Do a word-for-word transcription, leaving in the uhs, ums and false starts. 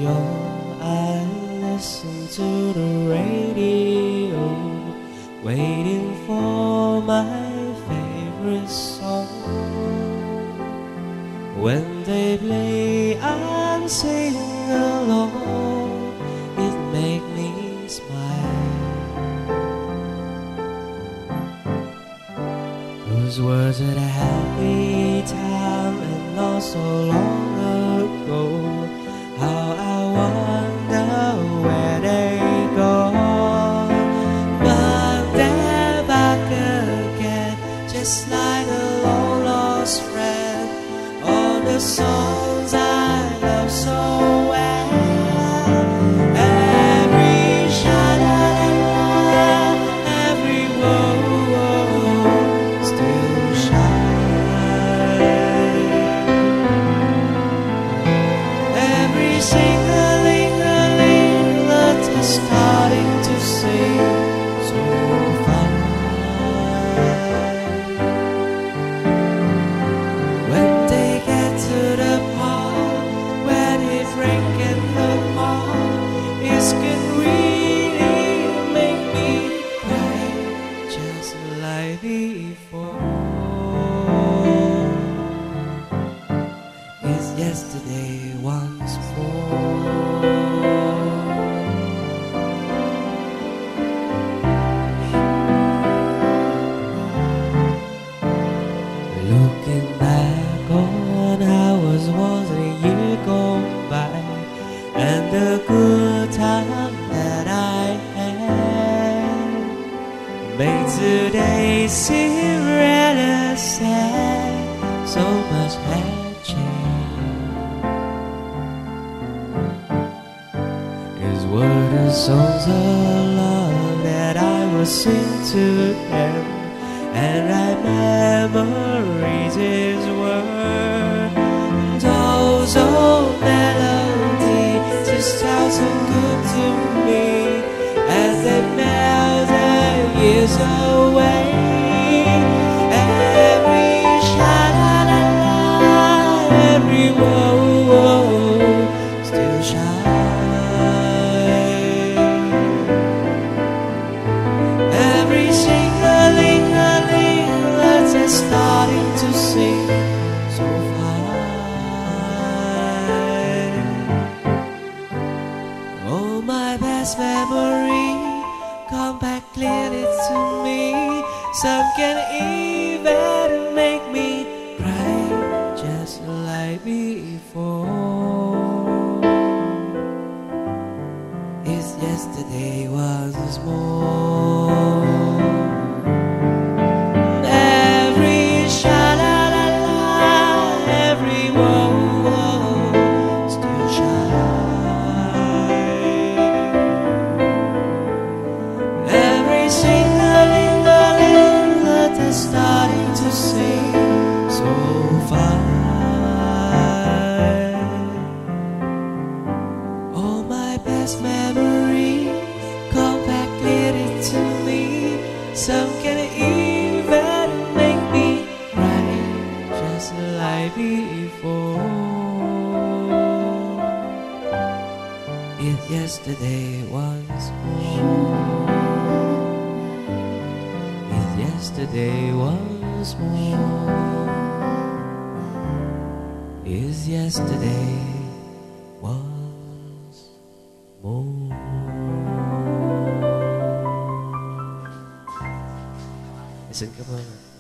radio, I listen to the radio, waiting for my favorite song. When they play, I'm singing along. It makes me smile. Those words that a happy time and not so long ago. How I wonder where they go. But they're back again, just like a long lost friend. All the songs I love so well. Every sha-la-la-la, every woe still shine. Every sing-a-ling-a-ling that is starting to sing so fine. When they get to the part where they drink in the bar, it can really make me cry, just like before. It's yesterday once more. Looking back on how was was a year gone by, and the good time that I had made today seem rather sad. So much had changed. Is what the songs of love that I would sing to them, and I memories his word. Those old melodies just sound so good to me as they melt the years away. Every sha-la-la-la, every woe still shine. Every sing-a-ling-a-ling that's starting to sing so fine. Oh, my best memory, come back clearly to me. Some can even make me cry, just like before. It's yesterday once more. Every sha-la-la-la, every woe still shine. Every sing-a-ling-a-ling that is starting to sing so fine. All my best memories come back clearly to me. Some can even make me cry, just like before. It's yesterday once more. It's yesterday once more. It's yesterday once more. Listen, come on.